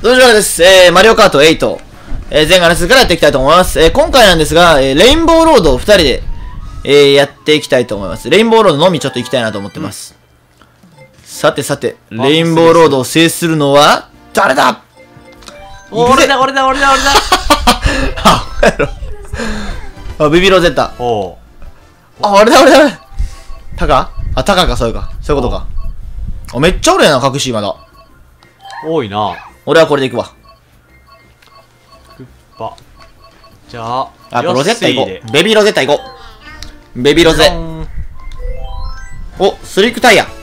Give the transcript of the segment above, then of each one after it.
どうもです。マリオカート8、前回の続きからやっていきたいと思います。今回なんですが、レインボーロードを2人で、やっていきたいと思います。レインボーロードのみちょっと行きたいなと思ってます。さてさて、レインボーロードを制するのは、誰だ？ 俺だあ、ビビロゼッタ。 おう。 あ、俺だタカか、そういうことか。あ、めっちゃおるやな、隠しまだ。 多いな。 俺はこれで行くわ。 じゃあ、 ロゼッタ行こヨッシーう。ベビーロゼッタ行こう。ベビーロゼ。お、スリックタイヤ。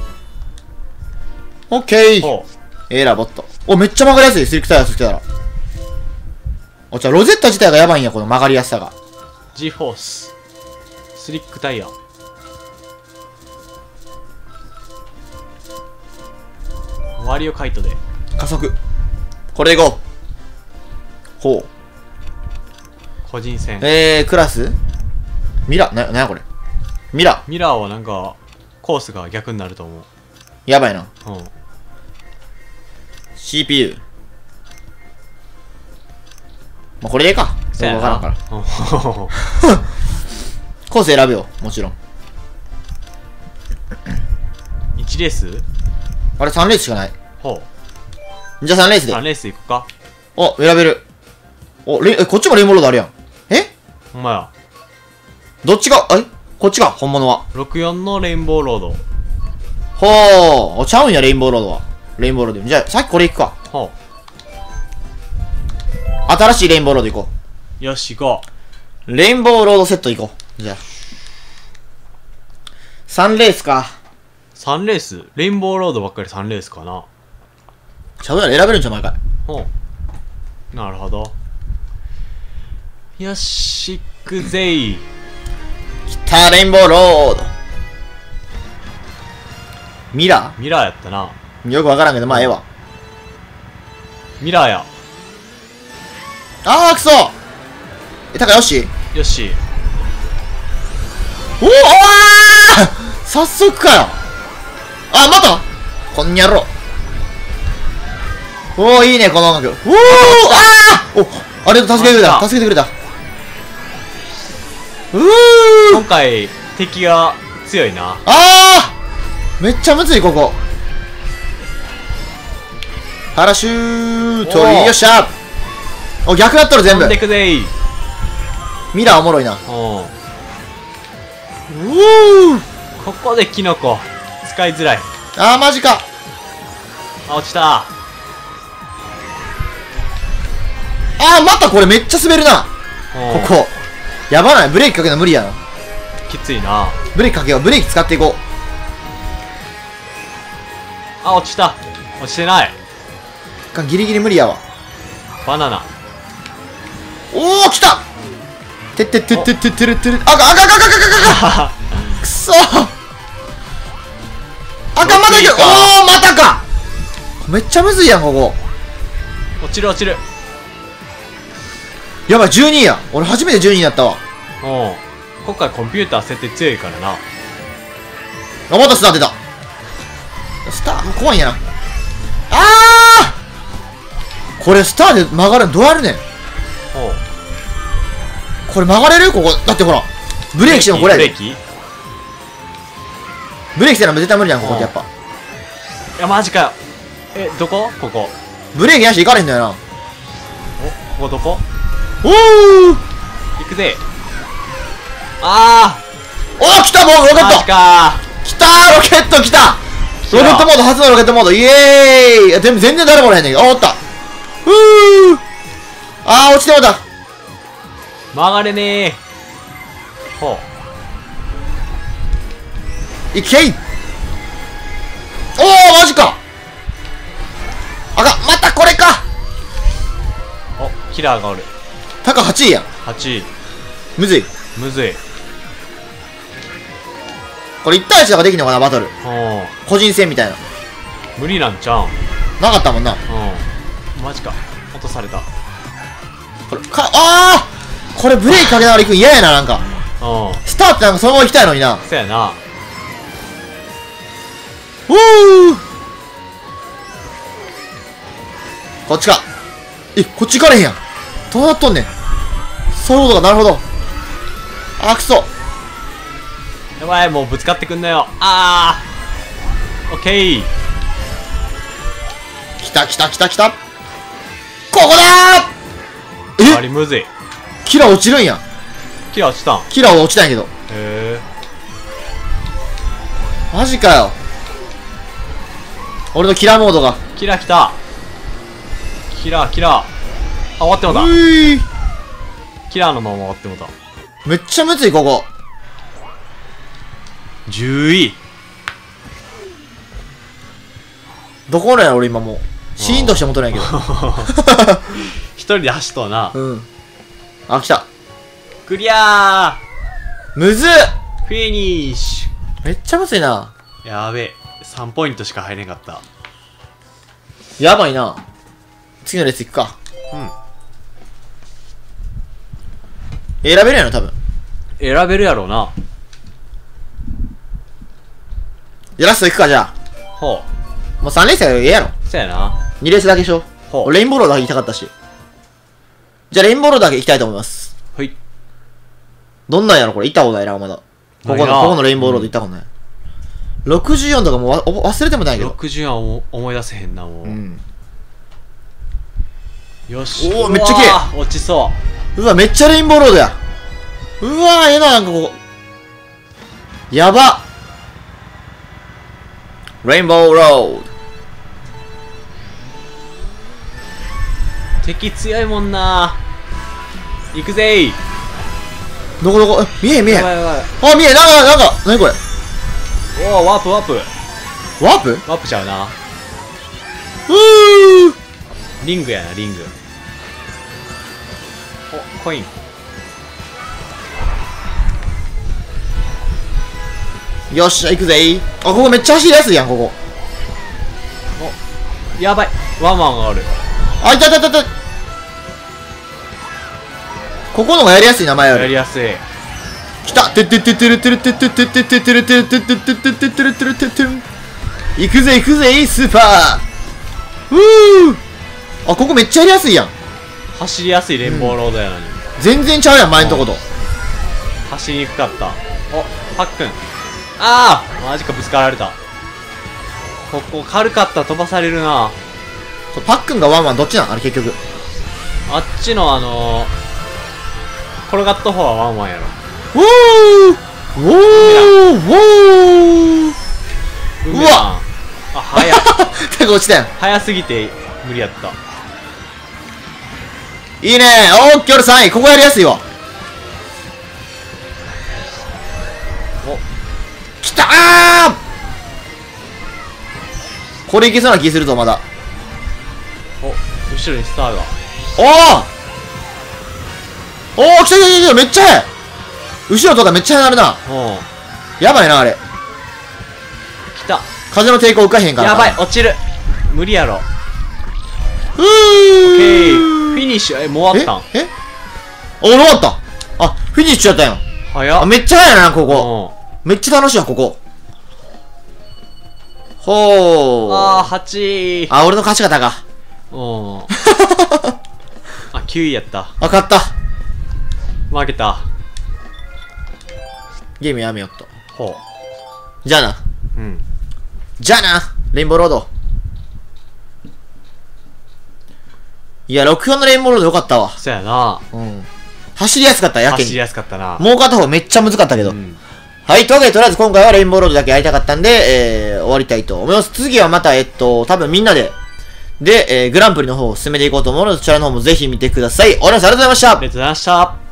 オッケー。ラボット。お、めっちゃ曲がりやすい、スリックタイヤつけたら。お、じゃあロゼッタ自体がやばいんや、この曲がりやすさが。 G フォース。スリックタイヤ。ワリオカイトで。 加速。これでいこう。ほう。 個人戦。 クラスミラ、なやこれ。ミラーはなんか、コースが逆になると思う。 やばいな。 うん。 CPU。まあ、これでいいか。そうわからんから。コース選ぶよ、もちろん。 1レースあれ3レースしかない。 ほう。じゃあ3レースで。 3レースいくか。 お、選べる。お、こっちもレインボーロードあるやん。 ほんまや。 どっちが、こっちが、本物は。 64のレインボーロード。 ほー。ちゃうんや、レインボーロードは。レインボーロード。じゃあ、さっきこれ行くか。 ほ新しいレインボーロード行こう。よし、行こう。レインボーロードセット行こう。じゃあ。3レースか。 3レースレインボーロードばっかり3レースかな。 ちゃうやろ、選べるんちゃう、毎回。 ほう。なるほど。よし、行くぜー。 来た、レインボーロード。ミラーやったな。 よくわからんけど、まあ、ええわ。 ミラーや。 あー、くそタカよしよし。 お早速かよ。あ、またこんにゃろ。おー、いいね、この音楽。あれ、助けてくれた。 今回、敵が強いな。 めっちゃむずい、ここ。パラシュート、よっしゃお、逆だったら全部。 飛んでくぜー。 ミラーおもろいな。 ここでキノコ。使いづらい。 マジか。 落ちた。 またこれめっちゃ滑るな。ここ。やばない。ブレーキかけるの無理やな。 きついな。 ブレーキかけよう。ブレーキ使っていこう。 落ちた。落ちてない。 ギリギリ無理やわ。 バナナ。 来たてってってってってってるってる。くそまだいける。またか。めっちゃむずいやん、ここ。 落ちる。 やばい、12位や。俺初めて12位になったわ。 今回コンピューター設定強いからな。 またスター出た。スター怖いんやな。これスターで曲がるのどうやるねん。これ曲がれるここ。だってほらブレーキしてもこれやで。ブレーキしてら絶対無理やん、ここってやっぱ。 いや、マジかよ。どこここ。 ブレーキなしで行かれへんのやな。 ここどこ行くぜ。 来た、もうロケット。 マジか来たロケット来た。ロケットモード、初のロケットモード、イエーイ。全然誰もおらへんねんけど。おった。落ちてもうた。 曲がれねいけい。マジか。またこれか。 キラーがおる。 タカ8位やん。 8位。 むずい。これ1対1とかできんのかな、バトル。個人戦みたいな。 無理なんちゃうん。 なかったもんな。 マジか。落とされた。 これブレーキかけながら行くん嫌やな、なんか。スターってなんかそのまま行きたいのにな。 そやな。 こっちか。こっち行かれへんやん。どうなっとんねん。そういうことか、なるほど。あ、くそ。 やばい、もうぶつかってくんなよ。あー、オッケー。 来た来た来た来た。ここだー。 ありむずい。 キラー落ちるんや。 キラー落ちたん。 キラーは落ちたんやけど。 へマジかよ。俺のキラーモードが。 キラー来た。キラー、キラー。あ、終わってもた。キラーのまま終わってもた。 めっちゃむずい、ここ。 10位。 どこなんやろ、俺今もう。シーンとして戻らんやけど。 一人で走っとはな。 うん。あ、来た。 クリアむずっ。 ー。フィニッシめっちゃむずいな。 ュ。やべえ。3ポイントしか入れんかった。 やばいな。次の列行くか。 うん。 選べるやろ、多分。 選べるやろうな。 じゃあラスト行くか、じゃあ。 ほもう3レースやええやろ。 う。そやな。 2レースだけしよほう。 う。レインボーロードだけ行きたかったし。じゃあレインボーロードだけ行きたいと思います。 はい。 どんなんやろ、これ。行ったことないな、まだ。ここないなのレインボーロード行ったことない。64とかもう忘れてもないけど。 60は思い出せへんな、もう。 うん。 よし。 おーめっちゃ綺麗。 麗。落ちそう。 うわ、めっちゃレインボーロードや。うわー、ええな、なんかここ。やば。レインボーロード。 敵強いもんな。行くぜー。 どこどこ、見え見え。 やばいやばい。 あ、見え、なんか、なにこれ。 おー、ワープワープ。 ワープワープちゃうな。リングやな、リング。お、コイン。 よっしゃ、行くぜー。あ、ここめっちゃ走りやすいやん、ここ。 お、やばい。ワンワンがある。 あ、いたいたいたいた。ここのがやりやすい名前より。 やりやすい。 来た。てってってってるてるてってってってってるてるてってってってってるてるてってる。行くぜ行くぜスーパー。あ、ここめっちゃやりやすいやん。 走りやすいレインボーロードやのに。 全然ちゃうやん、前のとこと。 走りにくかった。お、パックン。ああ、マジか、ぶつかられた。ここ軽かったら飛ばされるな。 パックンがワンワンどっちなんあれ結局。 あっちの転がった方はワンワンやろ。 ウォーウォーうわあ、早っ。 手が落ちたやん。 早すぎて無理やった。 いいねー。オッケー、俺3位。ここやりやすいわ。 お、 きたー。これいけそうな気するぞ、まだ。 お、後ろにスターが。 おー来た来た来た、めっちゃ速い。後ろとかめっちゃ速なるな。 うん。 やばいな、あれ。 来た。 風の抵抗受かへんから。 やばい、落ちる。無理やろ。 オッオッケー。フィニッシュ。もう終わったん？ 終わった。あ、フィニッシュしちゃったやん。 早っ。 めっちゃ速いな、ここ。めっちゃ楽しいわ、ここ。ほー。 あー、8位。 あ、俺の勝ち方か。 うん。あ、9位やった。 あ、勝った。 負けた。 ゲームやめよっと。 ほじゃあな。 う。うん。 じゃあな。レインボーロード。いや、64のレインボーロードよかったわ。 そやな。 うん。走りやすかった、やけに。 走りやすかったな。 もう片方めっちゃ難かったけど。 うん。 はい、というわけで、とりあえず今回はレインボーロードだけやりたかったんで、終わりたいと思います。次はまた、多分みんなで、グランプリの方を進めていこうと思うので、そちらの方もぜひ見てください。終わります。ありがとうございました。 ありがとうございました。